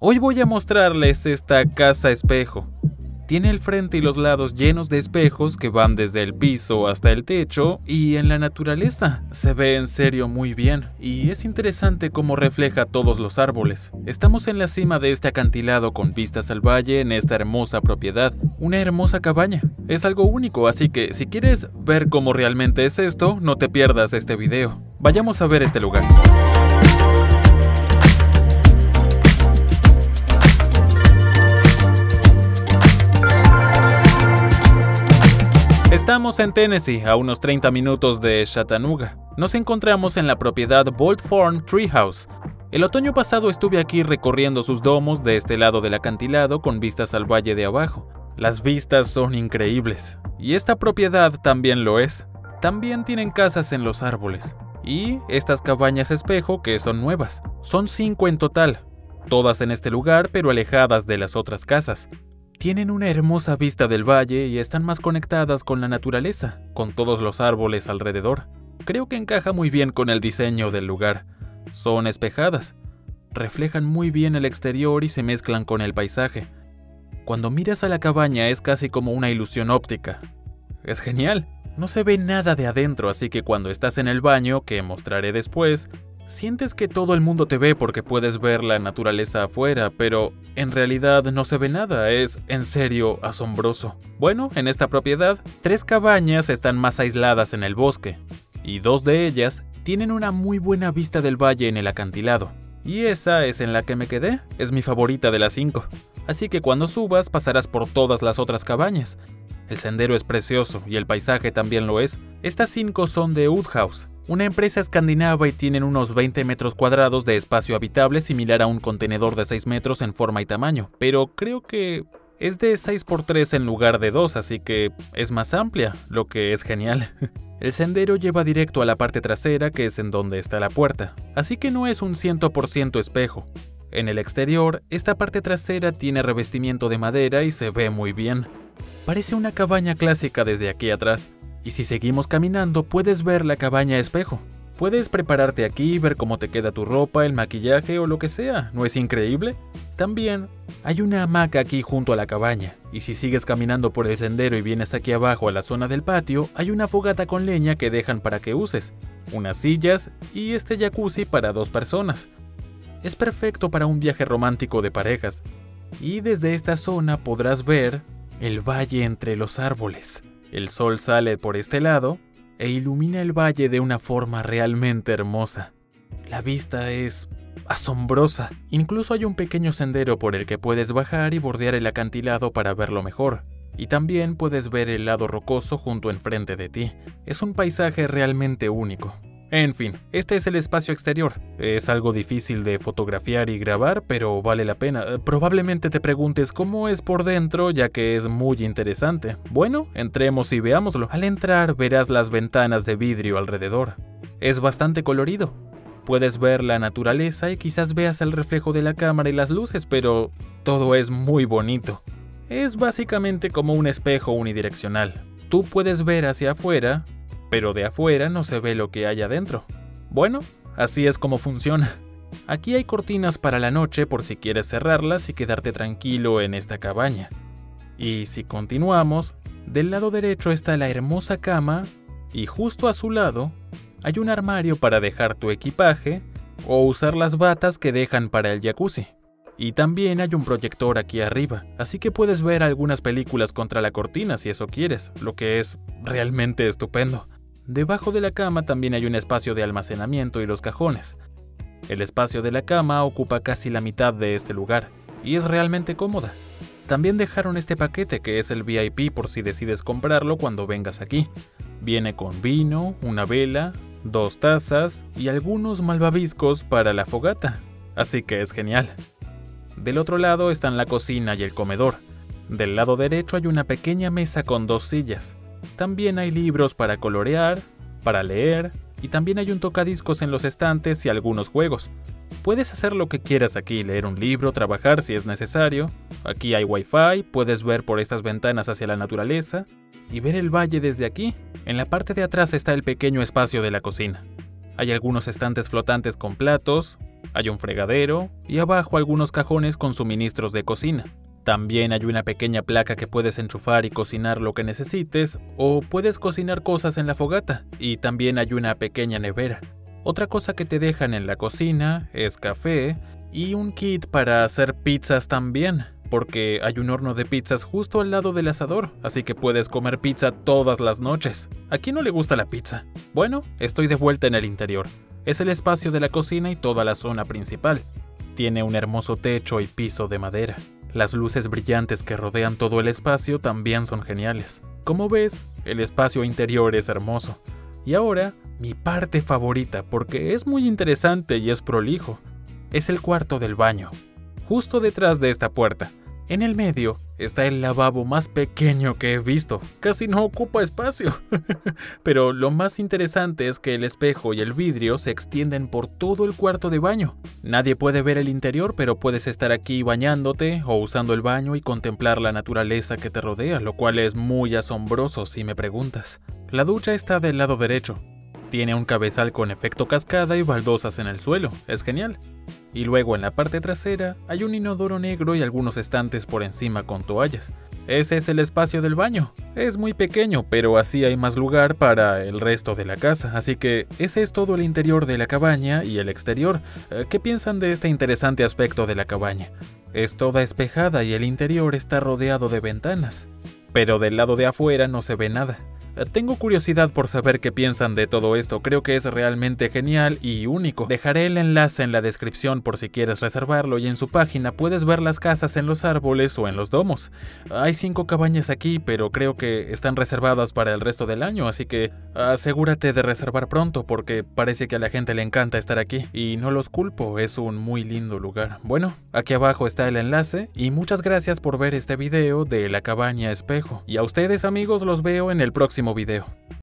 Hoy voy a mostrarles esta casa espejo. Tiene el frente y los lados llenos de espejos que van desde el piso hasta el techo, y en la naturaleza se ve en serio muy bien, y es interesante cómo refleja todos los árboles. Estamos en la cima de este acantilado con vistas al valle en esta hermosa propiedad, una hermosa cabaña. Es algo único, así que si quieres ver cómo realmente es esto, no te pierdas este video. Vayamos a ver este lugar. Estamos en Tennessee, a unos 30 minutos de Chattanooga. Nos encontramos en la propiedad Bolt Thorn Treehouse. El otoño pasado estuve aquí recorriendo sus domos de este lado del acantilado con vistas al valle de abajo. Las vistas son increíbles, y esta propiedad también lo es. También tienen casas en los árboles, y estas cabañas espejo que son nuevas. Son 5 en total, todas en este lugar pero alejadas de las otras casas. Tienen una hermosa vista del valle y están más conectadas con la naturaleza, con todos los árboles alrededor. Creo que encaja muy bien con el diseño del lugar. Son espejadas, reflejan muy bien el exterior y se mezclan con el paisaje. Cuando miras a la cabaña es casi como una ilusión óptica. Es genial, no se ve nada de adentro, así que cuando estás en el baño, que mostraré después, sientes que todo el mundo te ve porque puedes ver la naturaleza afuera, pero en realidad no se ve nada, es en serio asombroso. Bueno, en esta propiedad, 3 cabañas están más aisladas en el bosque, y 2 de ellas tienen una muy buena vista del valle en el acantilado. Y esa es en la que me quedé, es mi favorita de las 5. Así que cuando subas pasarás por todas las otras cabañas. El sendero es precioso y el paisaje también lo es. Estas 5 son de Woodhouse, una empresa escandinava, y tienen unos 20 metros cuadrados de espacio habitable similar a un contenedor de 6 metros en forma y tamaño, pero creo que es de 6x3 en lugar de 2, así que es más amplia, lo que es genial. El sendero lleva directo a la parte trasera, que es en donde está la puerta, así que no es un 100% espejo. En el exterior, esta parte trasera tiene revestimiento de madera y se ve muy bien. Parece una cabaña clásica desde aquí atrás. Y si seguimos caminando puedes ver la cabaña espejo. Puedes prepararte aquí y ver cómo te queda tu ropa, el maquillaje o lo que sea, ¿no es increíble? También hay una hamaca aquí junto a la cabaña, y si sigues caminando por el sendero y vienes aquí abajo a la zona del patio, hay una fogata con leña que dejan para que uses, unas sillas y este jacuzzi para 2 personas. Es perfecto para un viaje romántico de parejas, y desde esta zona podrás ver el valle entre los árboles. El sol sale por este lado e ilumina el valle de una forma realmente hermosa. La vista es asombrosa. Incluso hay un pequeño sendero por el que puedes bajar y bordear el acantilado para verlo mejor. Y también puedes ver el lado rocoso junto enfrente de ti. Es un paisaje realmente único. En fin, este es el espacio exterior. Es algo difícil de fotografiar y grabar, pero vale la pena. Probablemente te preguntes cómo es por dentro, ya que es muy interesante. Bueno, entremos y veámoslo. Al entrar verás las ventanas de vidrio alrededor. Es bastante colorido. Puedes ver la naturaleza y quizás veas el reflejo de la cámara y las luces, pero todo es muy bonito. Es básicamente como un espejo unidireccional. Tú puedes ver hacia afuera, pero de afuera no se ve lo que hay adentro. Bueno, así es como funciona. Aquí hay cortinas para la noche por si quieres cerrarlas y quedarte tranquilo en esta cabaña. Y si continuamos, del lado derecho está la hermosa cama y justo a su lado hay un armario para dejar tu equipaje o usar las batas que dejan para el jacuzzi. Y también hay un proyector aquí arriba, así que puedes ver algunas películas contra la cortina si eso quieres, lo que es realmente estupendo. Debajo de la cama también hay un espacio de almacenamiento y los cajones. El espacio de la cama ocupa casi la mitad de este lugar, y es realmente cómoda. También dejaron este paquete que es el VIP por si decides comprarlo cuando vengas aquí. Viene con vino, una vela, 2 tazas y algunos malvaviscos para la fogata, así que es genial. Del otro lado están la cocina y el comedor. Del lado derecho hay una pequeña mesa con 2 sillas. También hay libros para colorear, para leer, y también hay un tocadiscos en los estantes y algunos juegos. Puedes hacer lo que quieras aquí, leer un libro, trabajar si es necesario. Aquí hay wifi, puedes ver por estas ventanas hacia la naturaleza y ver el valle desde aquí. En la parte de atrás está el pequeño espacio de la cocina. Hay algunos estantes flotantes con platos, Hay un fregadero y abajo algunos cajones con suministros de cocina. También hay una pequeña placa que puedes enchufar y cocinar lo que necesites, o puedes cocinar cosas en la fogata, y también hay una pequeña nevera. Otra cosa que te dejan en la cocina es café y un kit para hacer pizzas también, porque hay un horno de pizzas justo al lado del asador, así que puedes comer pizza todas las noches. ¿A quién no le gusta la pizza? Bueno, estoy de vuelta en el interior. Es el espacio de la cocina y toda la zona principal. Tiene un hermoso techo y piso de madera. Las luces brillantes que rodean todo el espacio también son geniales. Como ves, el espacio interior es hermoso. Y ahora, mi parte favorita, porque es muy interesante y es prolijo, es el cuarto del baño. Justo detrás de esta puerta, en el medio, está el lavabo más pequeño que he visto. Casi no ocupa espacio. Pero lo más interesante es que el espejo y el vidrio se extienden por todo el cuarto de baño. Nadie puede ver el interior, pero puedes estar aquí bañándote o usando el baño y contemplar la naturaleza que te rodea, lo cual es muy asombroso si me preguntas. La ducha está del lado derecho. Tiene un cabezal con efecto cascada y baldosas en el suelo. Es genial. Y luego en la parte trasera hay un inodoro negro y algunos estantes por encima con toallas. Ese es el espacio del baño. Es muy pequeño, pero así hay más lugar para el resto de la casa. Así que ese es todo el interior de la cabaña y el exterior. ¿Qué piensan de este interesante aspecto de la cabaña? Es toda espejada y el interior está rodeado de ventanas. Pero del lado de afuera no se ve nada. Tengo curiosidad por saber qué piensan de todo esto, creo que es realmente genial y único. Dejaré el enlace en la descripción por si quieres reservarlo y en su página puedes ver las casas en los árboles o en los domos. Hay 5 cabañas aquí, pero creo que están reservadas para el resto del año, así que asegúrate de reservar pronto porque parece que a la gente le encanta estar aquí y no los culpo, es un muy lindo lugar. Bueno, aquí abajo está el enlace y muchas gracias por ver este video de la cabaña espejo. Y a ustedes amigos los veo en el próximo video.